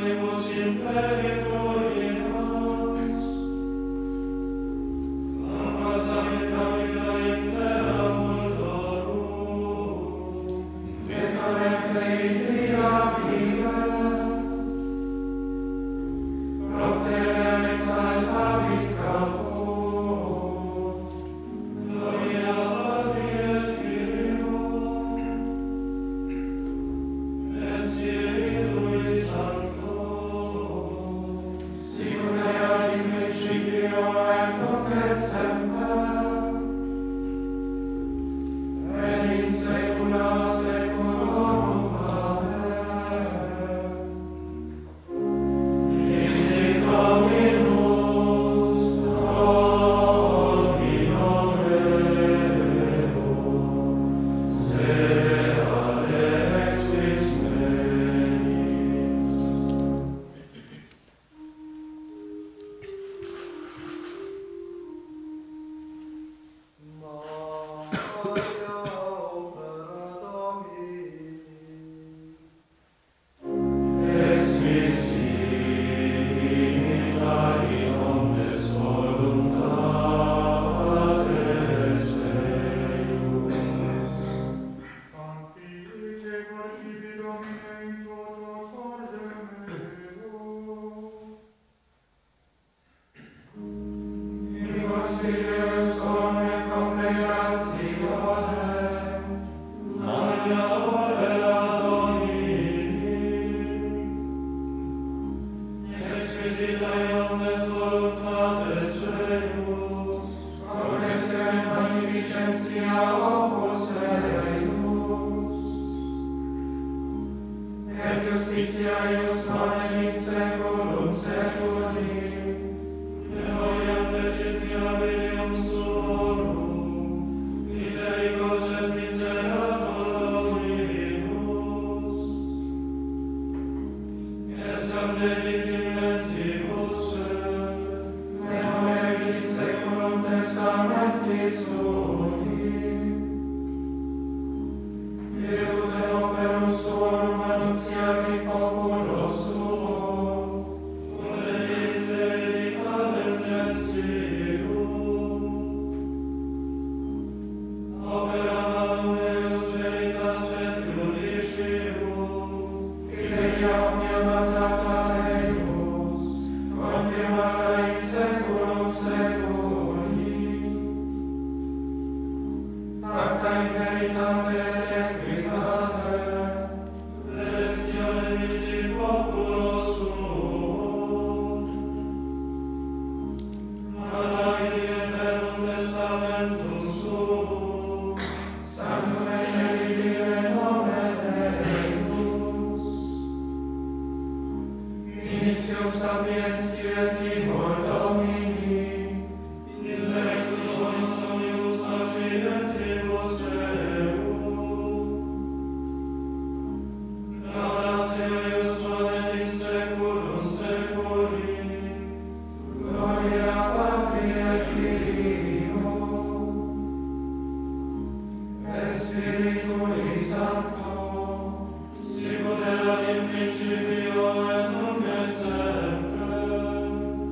Sicut erat in principio et nunc et semper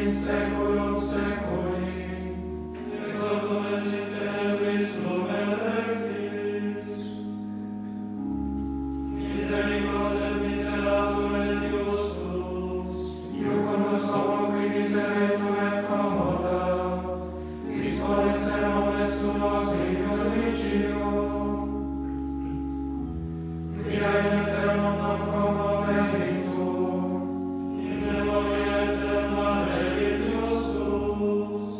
saeculum saeculi. Exaltum es in tenebris lumen rectis. Misericors et miseratur et justus. Iucunus homo qui miseretur et commoda. Disponex nomes tuos in judicio. Quia in aeternum non commoveritur. In memoria eterna regit justus.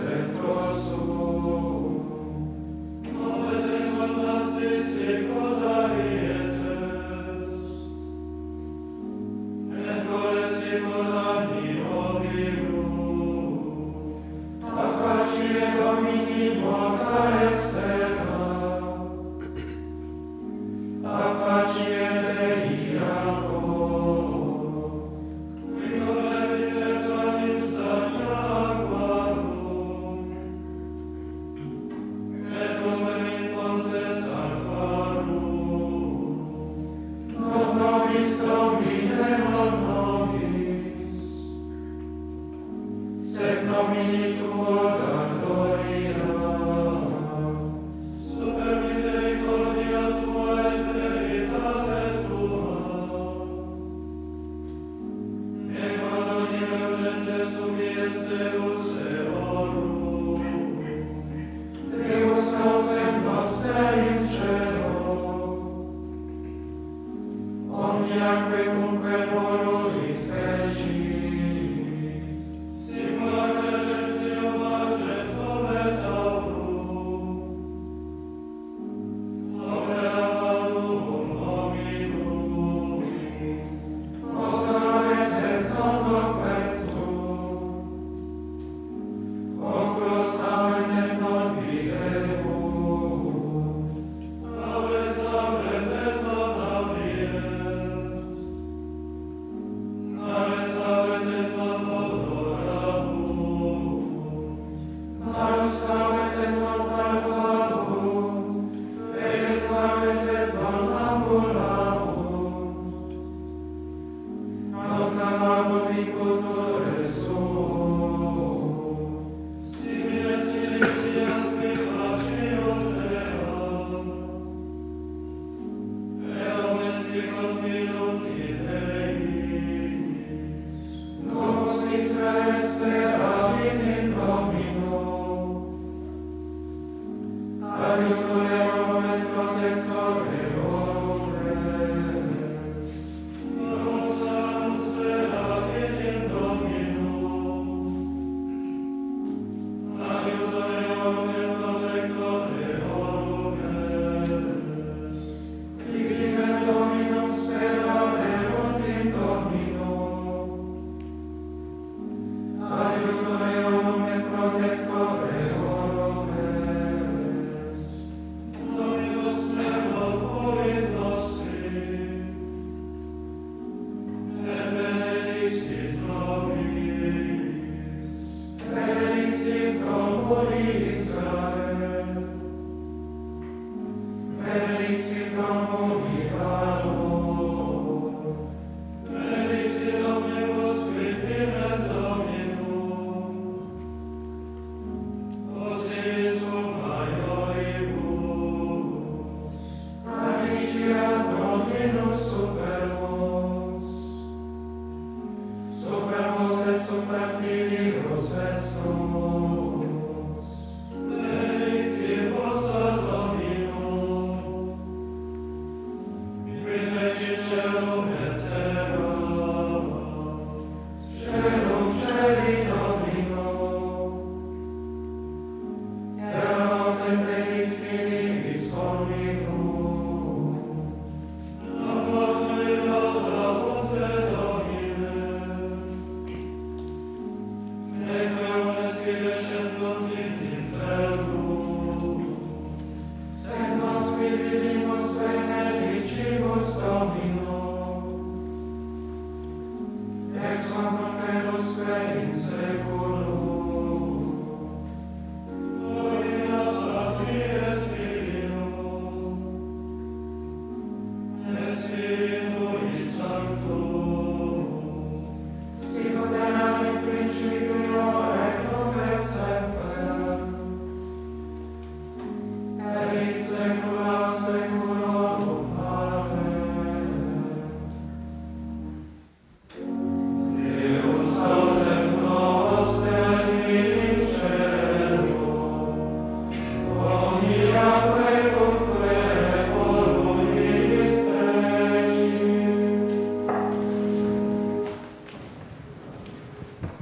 Super Filius Vestus, benedicti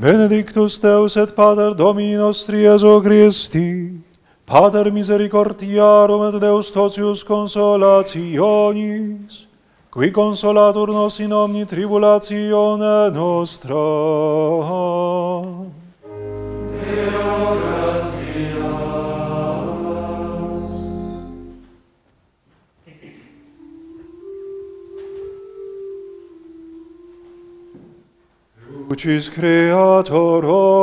Benedictus Deus et Pater Domini nostri Iesu Christi, Pater misericordiarum et Deus totius consolationis, qui consolatur nos in omni tribulatione nostra. Deo gratias. Lucis Creator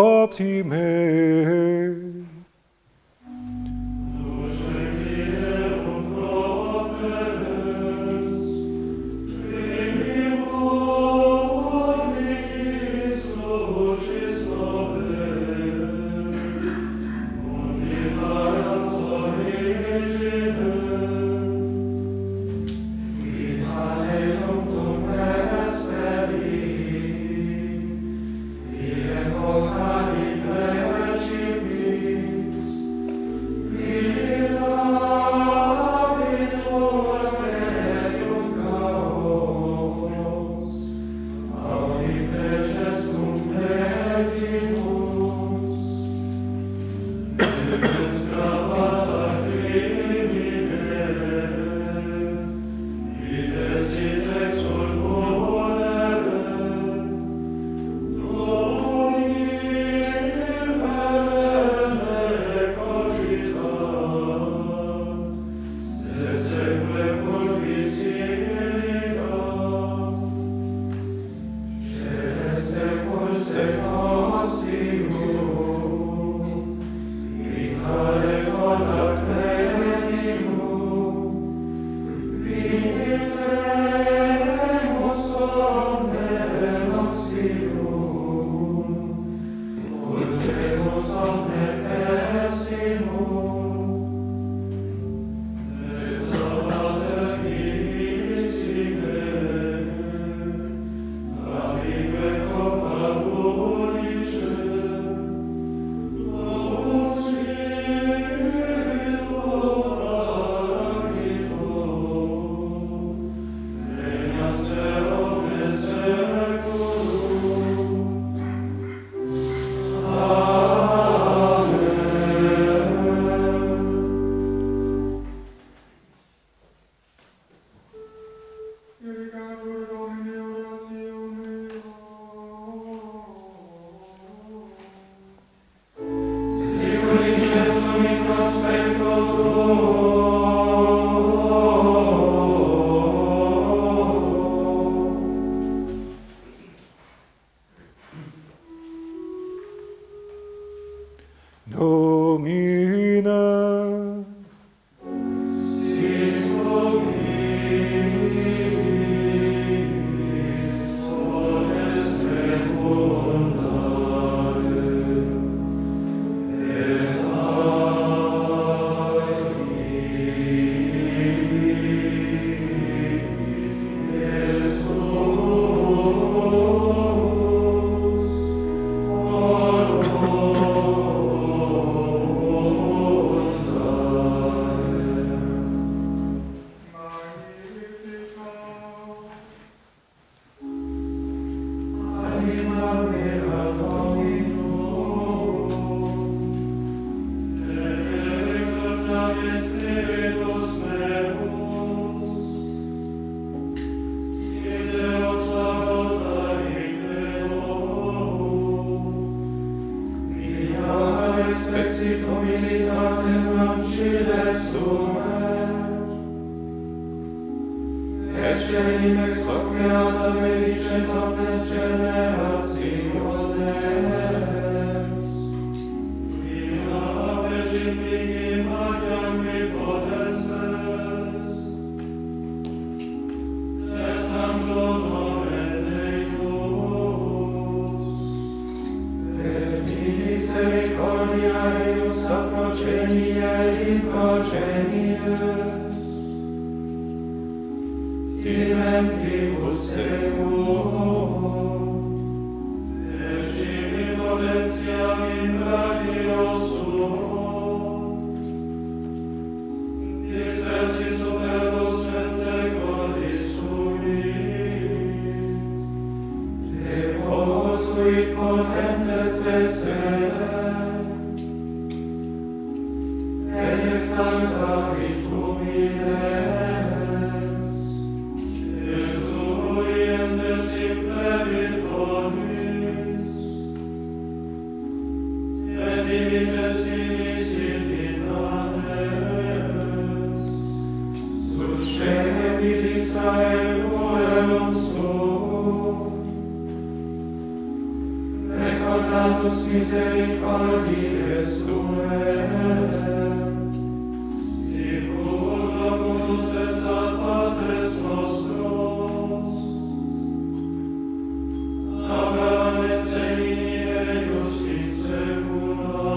optime, Domine, Potentes et sancta Domines, exuriente simplevit bonis, et dimites finis in finales, suscebit Israel orem suum, recordatus misericordiae suae, sicur locutus est ad Patres nostros, Abraham et semini eius in secula.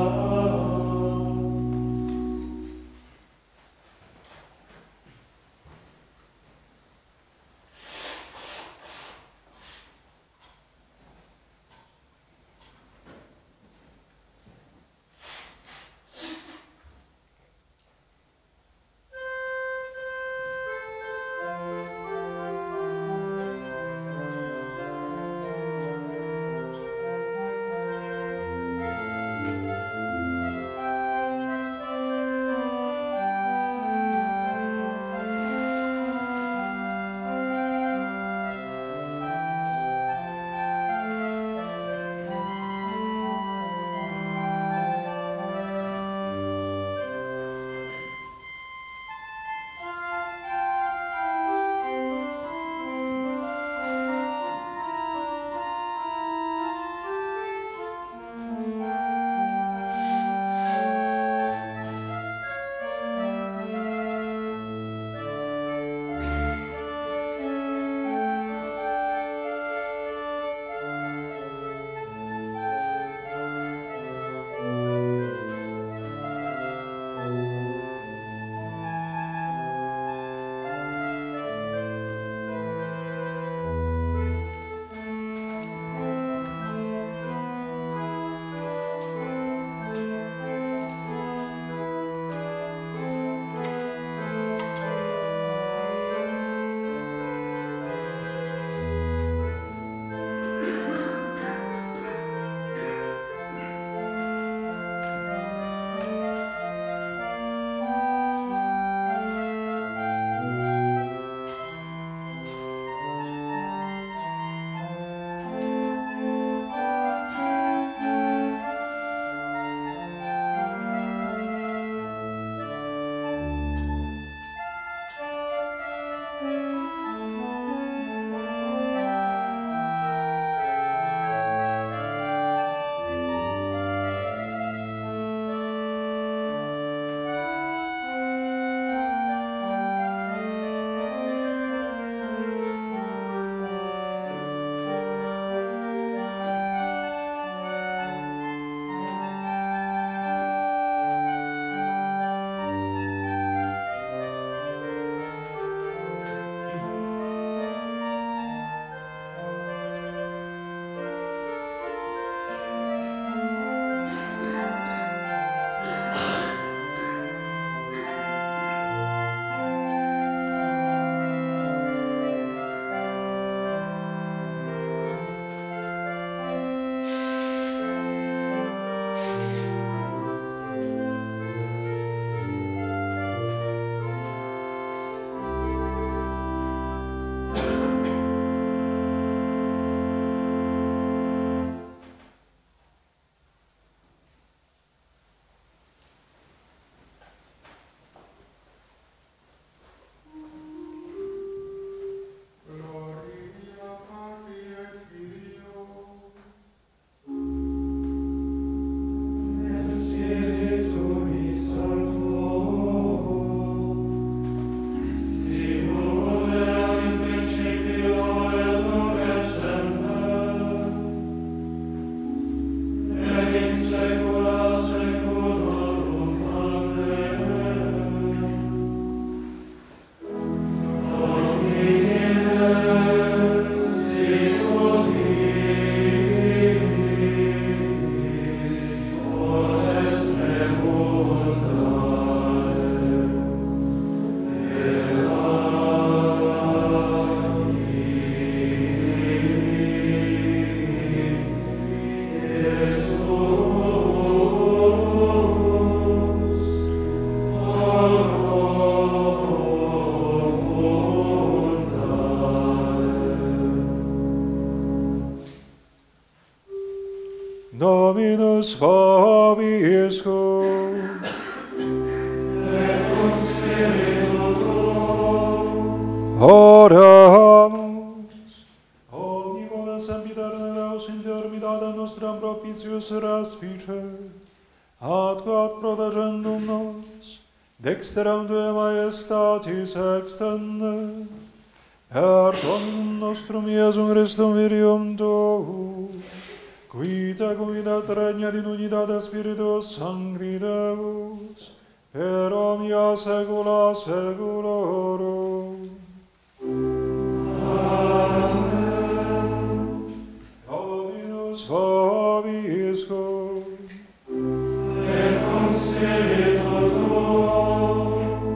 Deus raspicet, ad quod protegendum nos, dexteram Tuae majestatis extende, per Dominum nostrum Iesum Christum Virium Tuum, qui tecum et regnat in unitate Spiritus Sancti Deus, per omnia saecula saeculorum. Amen. Dominus vobiscum. Et cum spiritu tuo.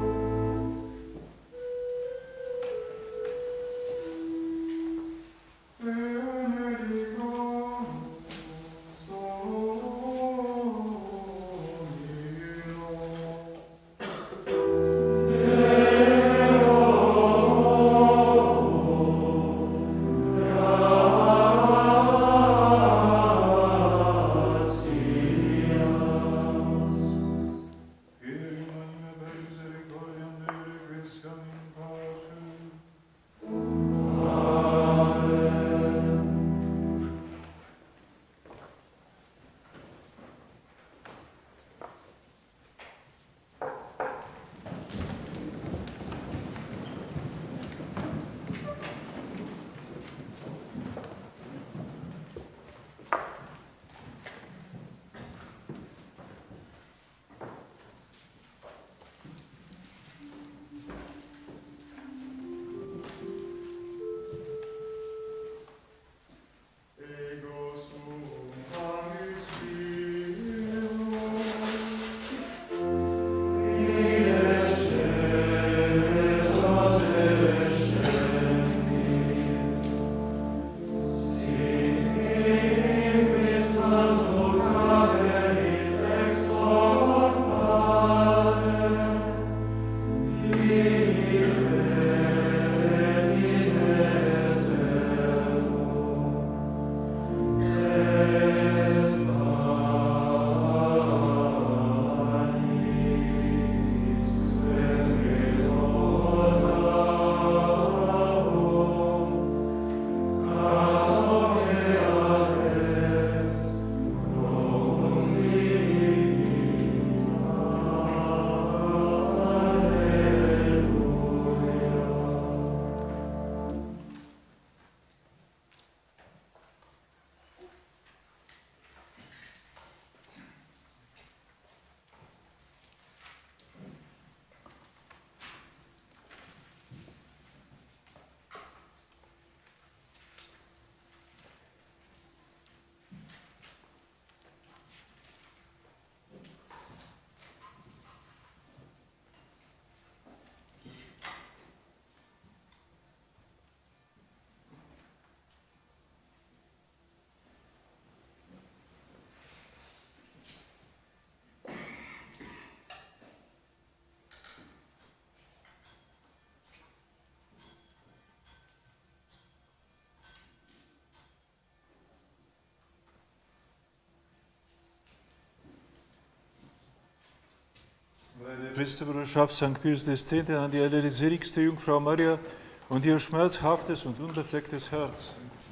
Priesterbruderschaft St. Pius X. an die allerseligste Jungfrau Maria und ihr schmerzhaftes und unbeflecktes Herz.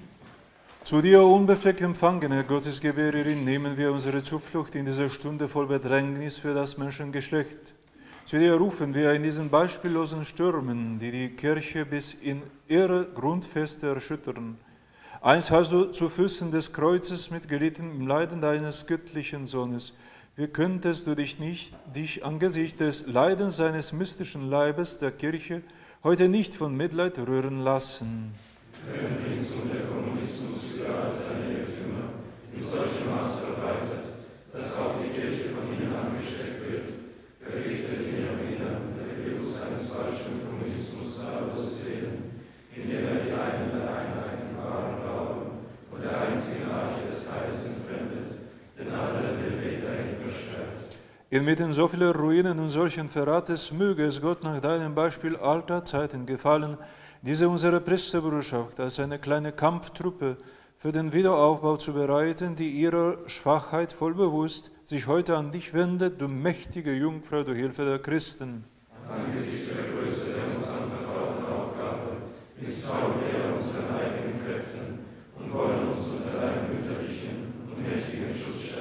Zu dir, unbefleckt empfangene Gottesgebärerin, nehmen wir unsere Zuflucht in dieser Stunde voll Bedrängnis für das Menschengeschlecht. Zu dir rufen wir in diesen beispiellosen Stürmen, die die Kirche bis in ihre Grundfeste erschüttern. Einst hast du zu Füßen des Kreuzes mitgelitten im Leiden deines göttlichen Sohnes. Wie könntest du dich angesichts des Leidens seines mystischen Leibes der Kirche heute nicht von Mitleid rühren lassen? Wenn links und der Kommunismus für all seine Irrtümer in solchem Maß verbreitet, dass auch die Kirche von ihnen angesteckt wird, vergiftet in ihrem Innern der Virus eines falschen Kommunismus zahllose Seelen, indem er die einen der Einheit im wahren Glauben und der einzigen Arche des Heils entfremdet, denn alle den Weg dahin versperrt. Inmitten so vieler Ruinen und solchen Verrates möge es Gott nach deinem Beispiel alter Zeiten gefallen, diese unsere Priesterbruderschaft als eine kleine Kampftruppe für den Wiederaufbau zu bereiten, die ihrer Schwachheit voll bewusst sich heute an dich wendet, du mächtige Jungfrau, du Hilfe der Christen. Angesichts der Größe der uns anvertrauten Aufgabe misstrauen wir unseren eigenen Kräften und wollen uns unter deinem mütterlichen und mächtigen Schutz stellen.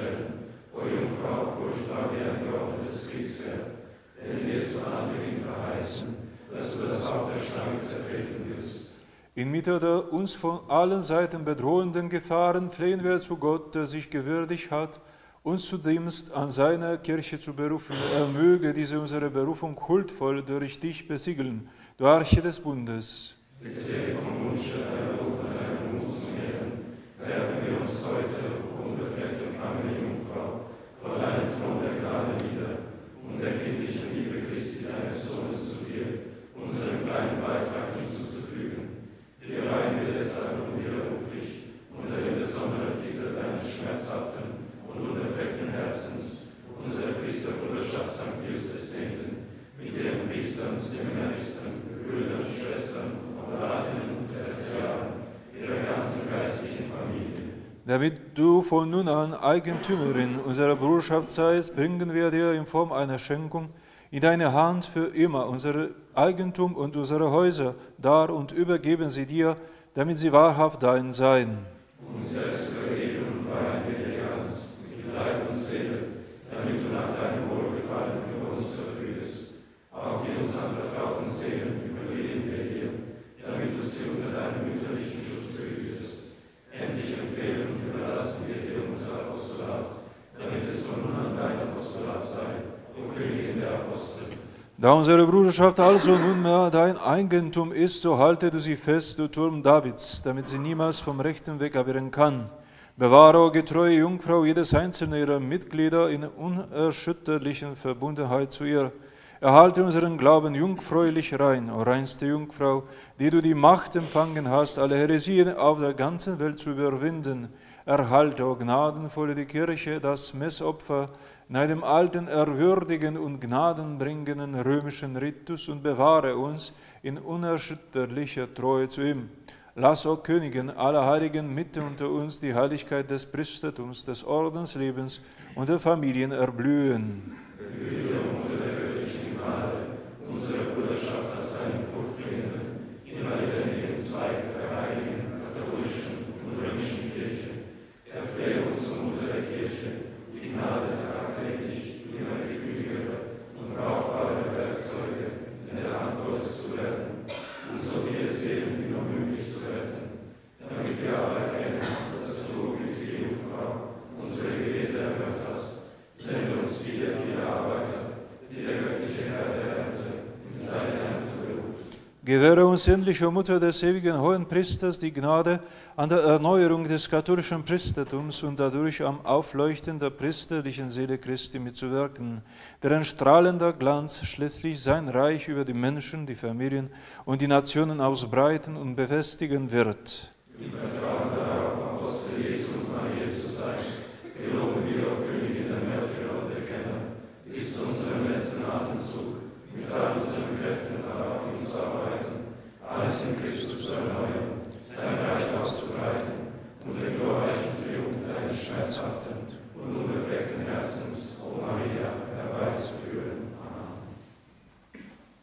Kriegsherr, denn dir ist von Anbeginn verheißen, dass du das Haupt der Schlange zertreten wirst. Inmitten der uns von allen Seiten bedrohenden Gefahren flehen wir zu Gott, der sich gewürdigt hat, uns zu Dienst an seiner Kirche zu berufen. Er möge diese unsere Berufung huldvoll durch dich besiegeln, du Arche des Bundes. Bisher vom Wunsche deiner Lob und deiner Mut zu mehren, werfen wir uns heute, unbefleckt empfangene Jungfrau, vor deinem Thron der Gnade nieder, um der kindlichen Liebe Christi, deines Sohnes, zu dir, unseren kleinen Beitrag hinzuzufügen. Wir reihen wir deshalb unwiderruflich unter dem besonderen Titel deines schmerzhaften und unbefleckten Herzens unsere Priesterbruderschaft St. Pius X. mit ihren Priestern, Seminaristen, Brüdern, Schwestern, Oblatinnen und Tertiaren, ihrer ganzen geistlichen Familie. Damit du von nun an Eigentümerin unserer Bruderschaft seist, bringen wir dir in Form einer Schenkung in deine Hand für immer unser Eigentum und unsere Häuser dar und übergeben sie dir, damit sie wahrhaft dein seien. Uns selbst übergeben und weihen wir dir ganz, mit Leib und Seele, damit du nach deinem Wohlgefallen über uns verfügst. Auch die uns anvertrauten Seelen übergeben wir dir, damit du sie unter deinem mütterlichen Schutz behütest. Endlich empfehlen und überlassen wir dir unser Apostolat, damit es von nun an dein Apostolat sei, o Königin der Apostel. Da unsere Bruderschaft also nunmehr dein Eigentum ist, so halte du sie fest, du Turm Davids, damit sie niemals vom rechten Weg abirren kann. Bewahre, o getreue Jungfrau, jedes einzelne ihrer Mitglieder in unerschütterlichen Verbundenheit zu ihr. Erhalte unseren Glauben jungfräulich rein, o reinste Jungfrau, die du die Macht empfangen hast, alle Häresien auf der ganzen Welt zu überwinden. Erhalte, o gnadenvolle die Kirche, das Messopfer, nach dem alten, erwürdigen und gnadenbringenden römischen Ritus und bewahre uns in unerschütterlicher Treue zu ihm. Lass, o Königin aller Heiligen, mitten unter uns die Heiligkeit des Priestertums, des Ordenslebens und der Familien erblühen. Behüte uns der göttlichen Gnade, unsere Bruderschaft als einen fruchtbringenden, immer lebendigen Zweig der heiligen, katholischen und römischen Kirche. Erflehe uns, o Mutter der Kirche, die Gnade tagtäglich immer gefügigere und brauchbare Werkzeuge in der Hand Gottes zu werden, und so viele Seelen wie nur möglich zu retten, damit wir aber erkennen, dass du, gütige Jungfrau, unsere Gebete erhört hast. Sende uns viele, viele Arbeiter, die der göttliche Herr der Ernte in seine Ernte beruft. Gewähre uns endlich, o Mutter des ewigen Hohen Priesters, die Gnade an der Erneuerung des katholischen Priestertums und dadurch am Aufleuchten der priesterlichen Seele Christi mitzuwirken, deren strahlender Glanz schließlich sein Reich über die Menschen, die Familien und die Nationen ausbreiten und befestigen wird. Im Vertrauen darauf, Apostel Jesu und Maria zu sein, geloben wir, o Königin der Märtyrer und Bekenner, bis zu unserem letzten Atemzug, mit all unseren Kräften darauf hinzuarbeiten, alles in Christus zu erneuern, sein Reich auszubreiten und den glorreichen Triumph deines schmerzhaften und unbefleckten Herzens, o Maria, herbeizuführen. Amen.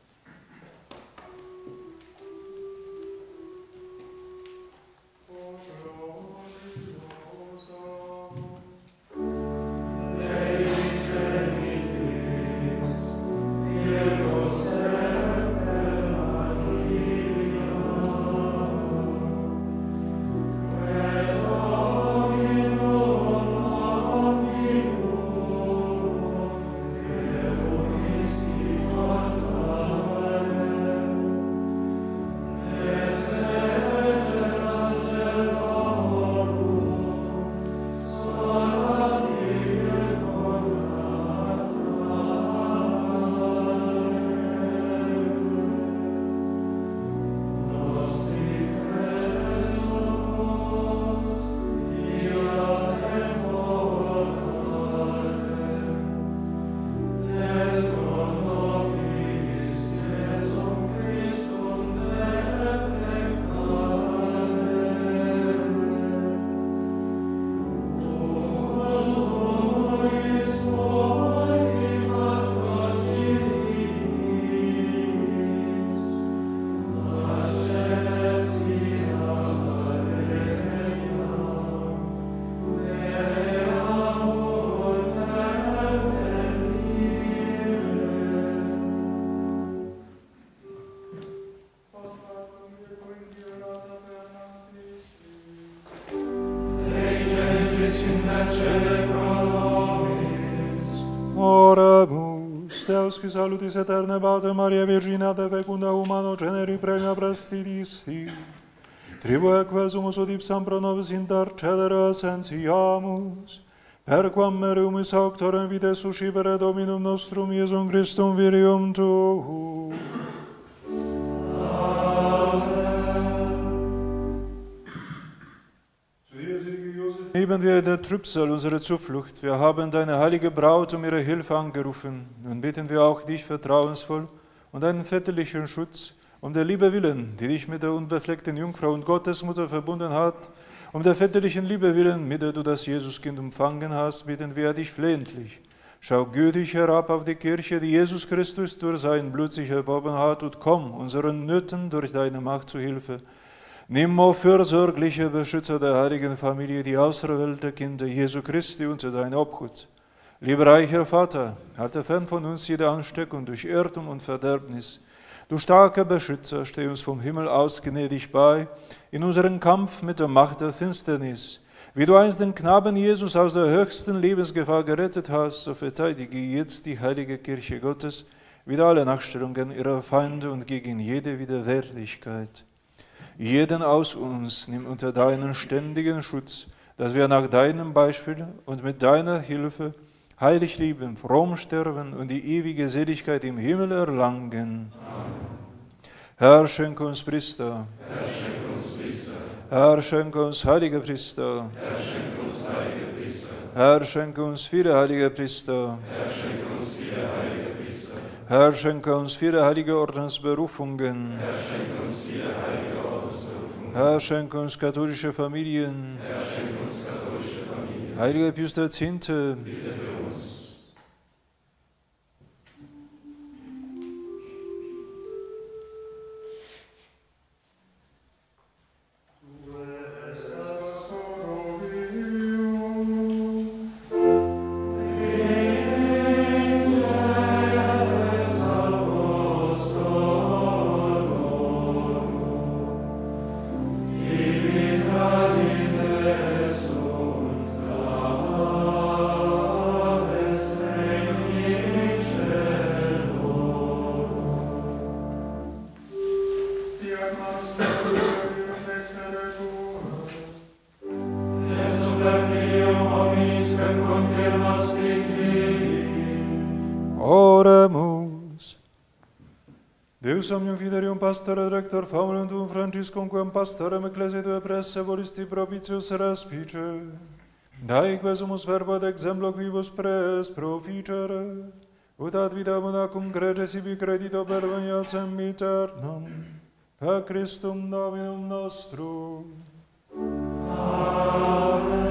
Oh, qui salutis aeterne Pater Maria Virgina de fecunda humano generi premia praestidisti. Tribueque sumus ut ipsam pro nobis intercedere sentiamus, perquam merumus auctorem vitae suscipere Dominum nostrum Iesum Christum Virium tuum. Heben wir in der Trübsal unsere Zuflucht. Wir haben deine heilige Braut um ihre Hilfe angerufen. Nun bitten wir auch dich vertrauensvoll und deinen väterlichen Schutz, um der Liebe willen, die dich mit der unbefleckten Jungfrau und Gottesmutter verbunden hat, um der väterlichen Liebe willen, mit der du das Jesuskind empfangen hast, bitten wir dich flehentlich. Schau gütig herab auf die Kirche, die Jesus Christus durch sein Blut sich erworben hat, und komm unseren Nöten durch deine Macht zu Hilfe. Nimm, o fürsorgliche Beschützer der heiligen Familie, die auserwählte Kinder Jesu Christi unter deine Obhut. Lieber reicher Vater, halte fern von uns jede Ansteckung durch Irrtum und Verderbnis. Du starker Beschützer, steh uns vom Himmel aus gnädig bei, in unserem Kampf mit der Macht der Finsternis. Wie du einst den Knaben Jesus aus der höchsten Lebensgefahr gerettet hast, so verteidige jetzt die heilige Kirche Gottes wider alle Nachstellungen ihrer Feinde und gegen jede Widerwärtigkeit. Jeden aus uns nimm unter deinen ständigen Schutz, dass wir nach deinem Beispiel und mit deiner Hilfe heilig lieben, fromm sterben und die ewige Seligkeit im Himmel erlangen. Amen. Herr, schenke uns Priester. Herr, schenke uns Priester. Herr, schenke uns heilige Priester. Herr, schenke uns heilige Priester. Herr, schenke uns viele heilige Priester. Herr, schenke uns viele heilige Priester. Herr, schenke uns viele heilige Ordensberufungen. Herr, schenke uns viele heilige Ordensberufungen. Herr, schenke uns katholische Familien. Herr, schenke uns katholische Familien. Heiliger Pius X. Bitte für uns. Oremus. Deus omnium fidelium pastore rector famulum tuum Franciscum quam pastorem ecclesiae tue presse volisti propitius respice. Dae quesumus verbo ad exemplo quibus pres proficere, ut ad vita monacum crede sibi credito perveniat sempiternam, per Christum Dominum nostrum. Amen.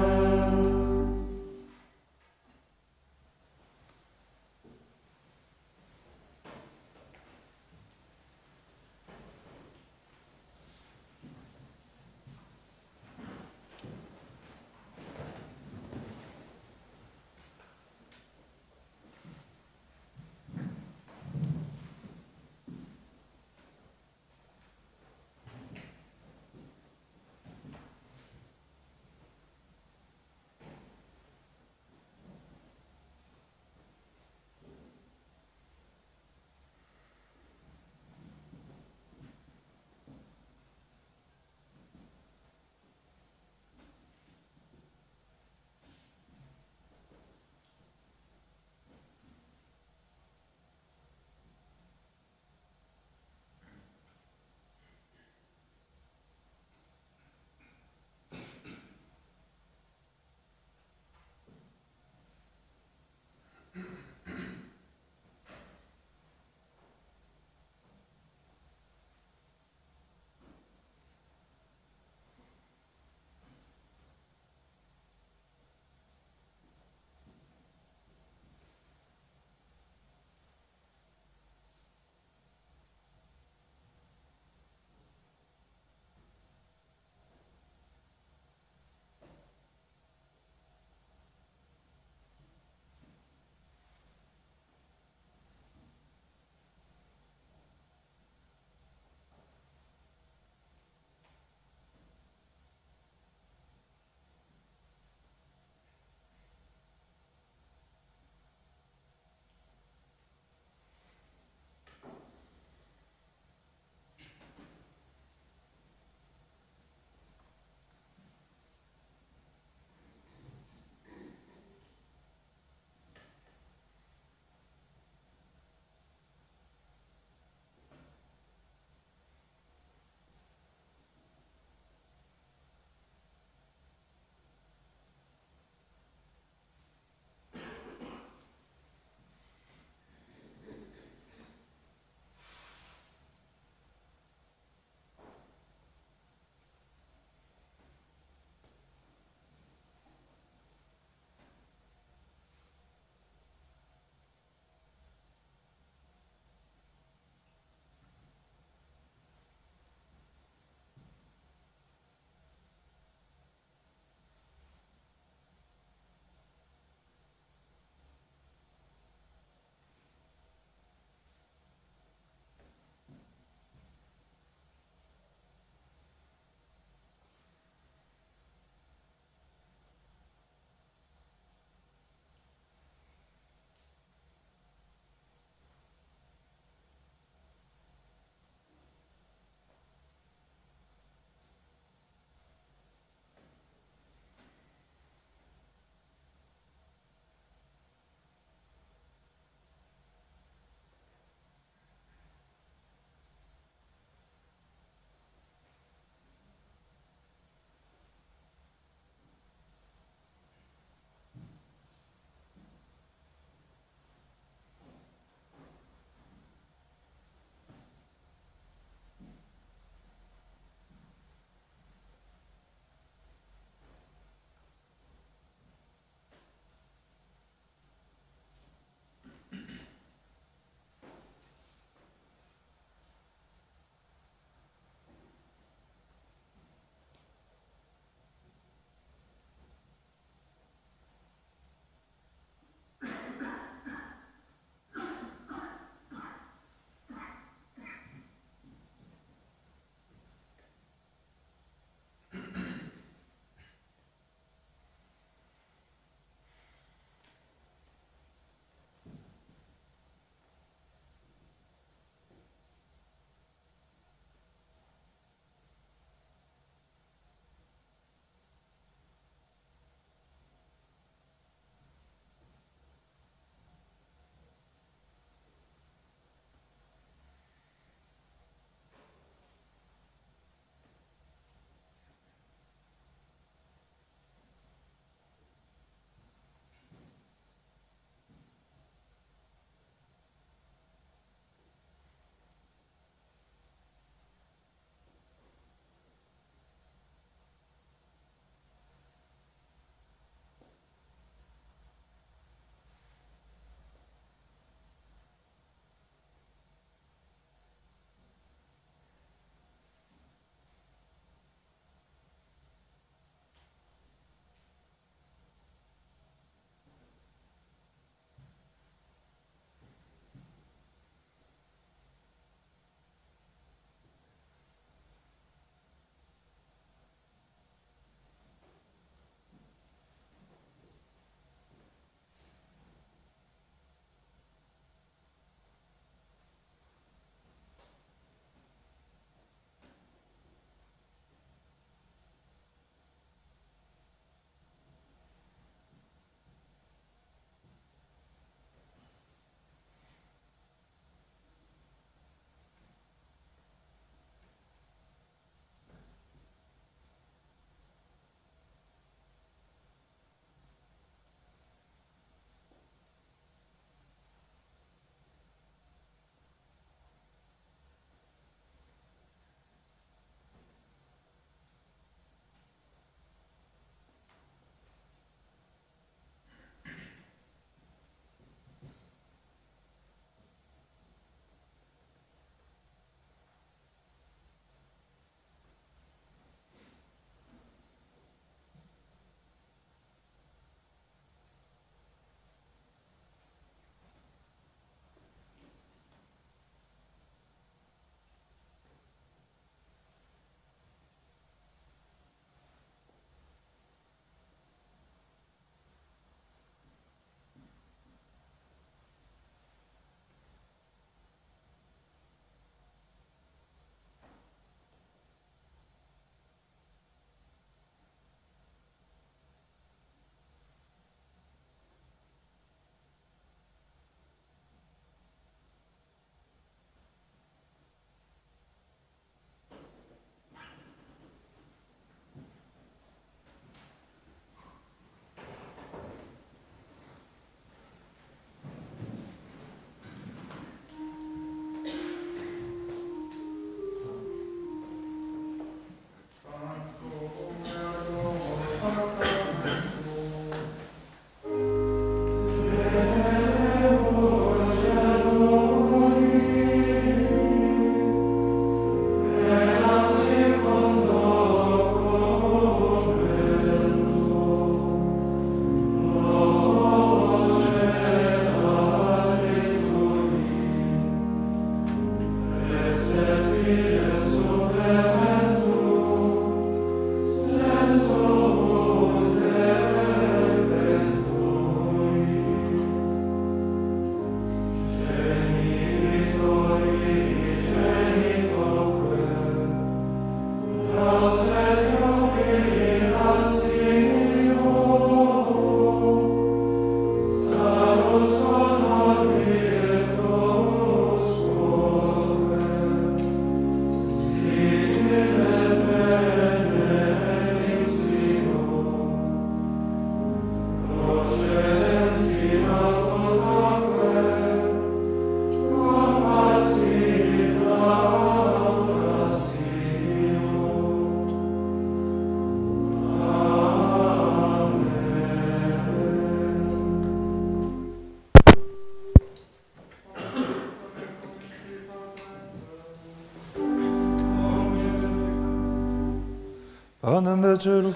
Panem de Cielo,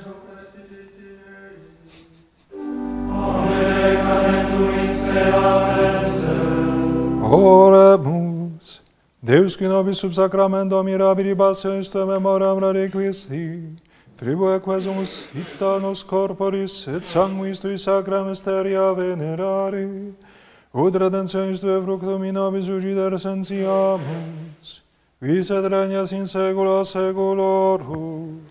oremus, Deus qui nobis sub sacramento mirabilibus est memoram requiesci, tribue quesumus ita nos corporis et sanguis tui sacra mysteria venerari, ut redemptionis tue fructum in nobis ucidere sensiamus, vis et regnas in saecula saeculorum.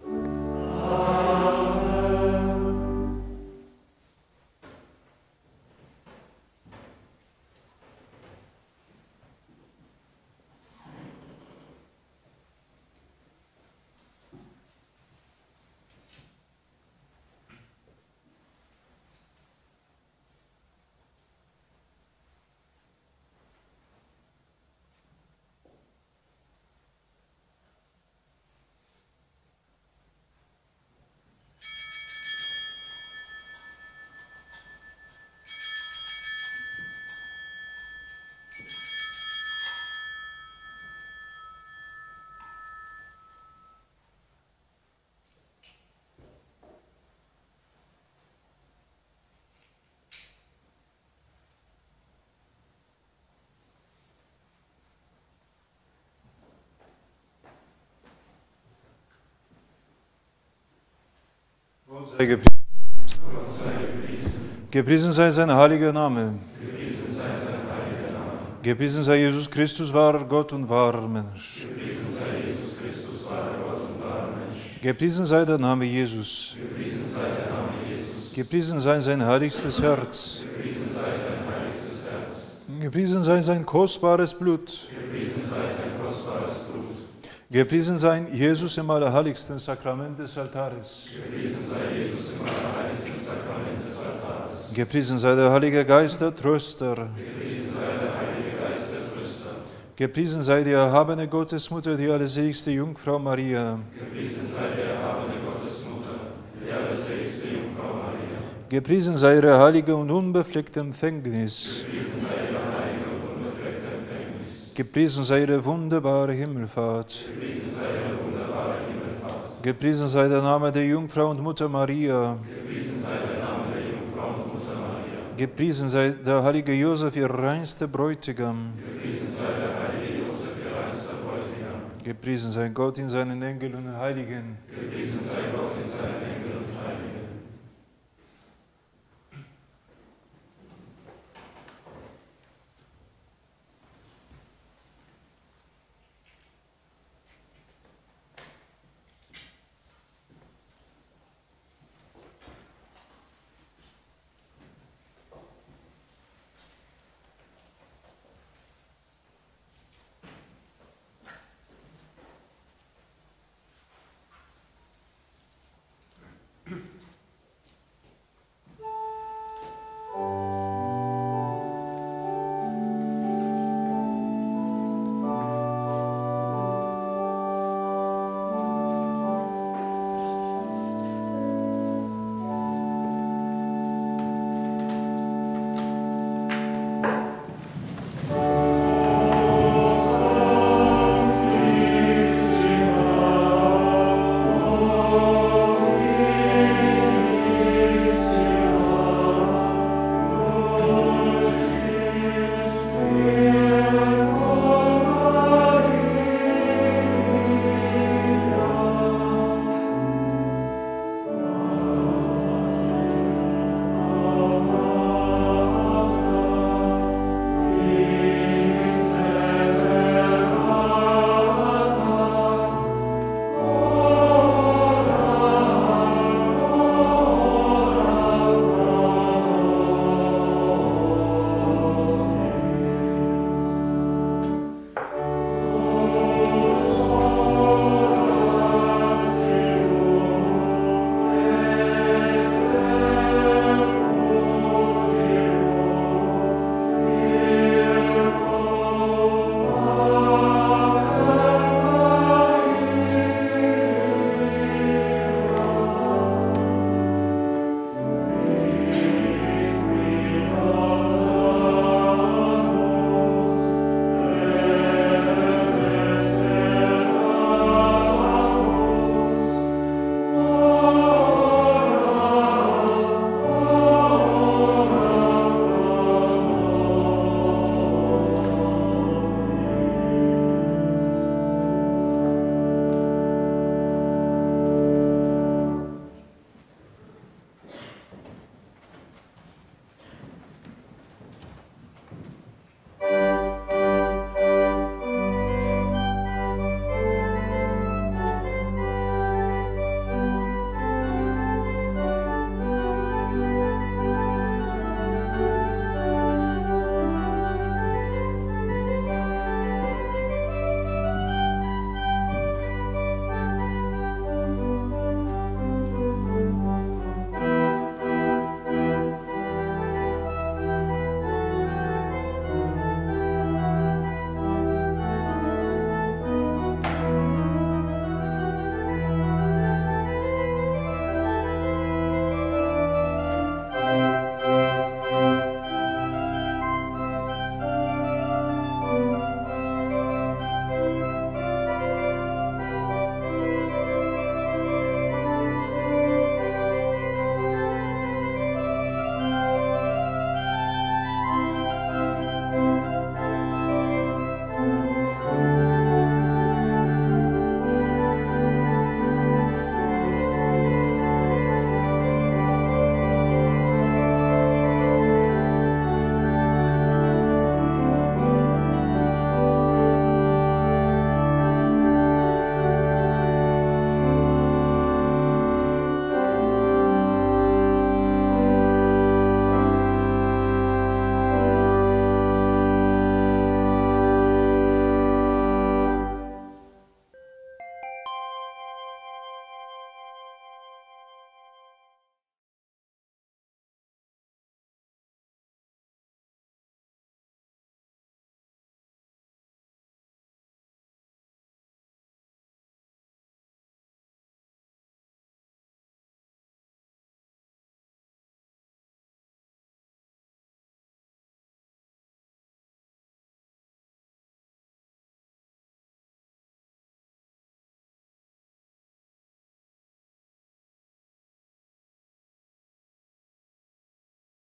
Gepriesen sei sein heiliger Name. Gepriesen sei Jesus Christus, wahrer Gott und wahrer Mensch. Gepriesen sei der Name Jesus. Gepriesen sei sein heiligstes Herz. Gepriesen sei sein kostbares Blut. Gepriesen sei Jesus im allerheiligsten Sakrament des Altares. Gepriesen sei der Heilige Geist, der Tröster. Gepriesen sei die erhabene Gottesmutter, die allerseligste Jungfrau Maria. Gepriesen sei ihre heilige und unbefleckte Empfängnis. Gepriesen sei ihre wunderbare Himmelfahrt. Gepriesen sei der Name der Jungfrau und Mutter Maria. Gepriesen sei der heilige Josef, ihr reinster Bräutigam. Gepriesen sei Gott in seinen Engeln und Heiligen. Gepriesen sei Gott in seinen Engeln.